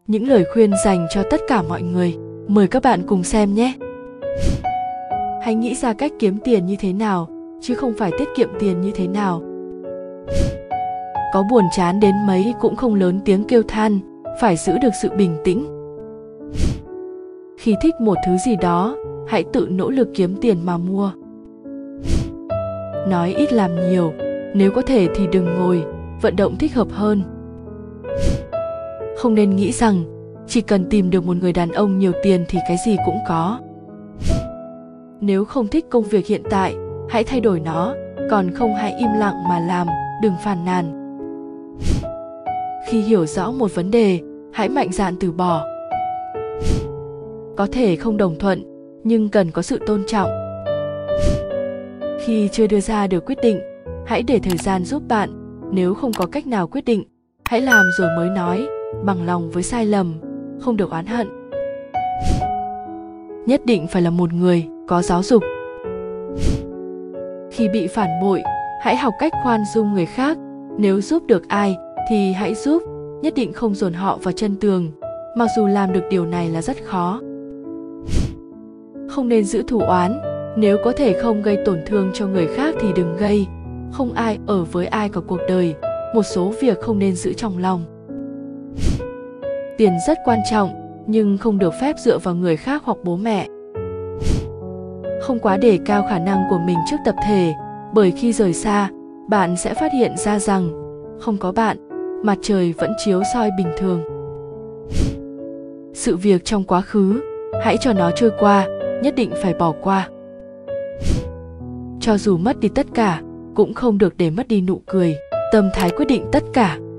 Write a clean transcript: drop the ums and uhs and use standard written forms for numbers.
Những lời khuyên dành cho tất cả mọi người. Mời các bạn cùng xem nhé. Hãy nghĩ ra cách kiếm tiền như thế nào, chứ không phải tiết kiệm tiền như thế nào. Có buồn chán đến mấy cũng không lớn tiếng kêu than, phải giữ được sự bình tĩnh. Khi thích một thứ gì đó, hãy tự nỗ lực kiếm tiền mà mua. Nói ít làm nhiều, nếu có thể thì đừng ngồi, vận động thích hợp hơn. Không nên nghĩ rằng chỉ cần tìm được một người đàn ông nhiều tiền thì cái gì cũng có. Nếu không thích công việc hiện tại, hãy thay đổi nó, còn không hãy im lặng mà làm, đừng phàn nàn. Khi hiểu rõ một vấn đề, hãy mạnh dạn từ bỏ. Có thể không đồng thuận, nhưng cần có sự tôn trọng. Khi chưa đưa ra được quyết định, hãy để thời gian giúp bạn. Nếu không có cách nào quyết định, hãy làm rồi mới nói, bằng lòng với sai lầm, không được oán hận. Nhất định phải là một người có giáo dục. Khi bị phản bội, hãy học cách khoan dung người khác. Nếu giúp được ai thì hãy giúp, nhất định không dồn họ vào chân tường, mặc dù làm được điều này là rất khó. Không nên giữ thù oán, nếu có thể không gây tổn thương cho người khác thì đừng gây. Không ai ở với ai cả cuộc đời, một số việc không nên giữ trong lòng. Tiền rất quan trọng, nhưng không được phép dựa vào người khác hoặc bố mẹ. Không quá đề cao khả năng của mình trước tập thể, bởi khi rời xa, bạn sẽ phát hiện ra rằng không có bạn, mặt trời vẫn chiếu soi bình thường. Sự việc trong quá khứ, hãy cho nó trôi qua, nhất định phải bỏ qua. Cho dù mất đi tất cả, cũng không được để mất đi nụ cười. Tâm thái quyết định tất cả.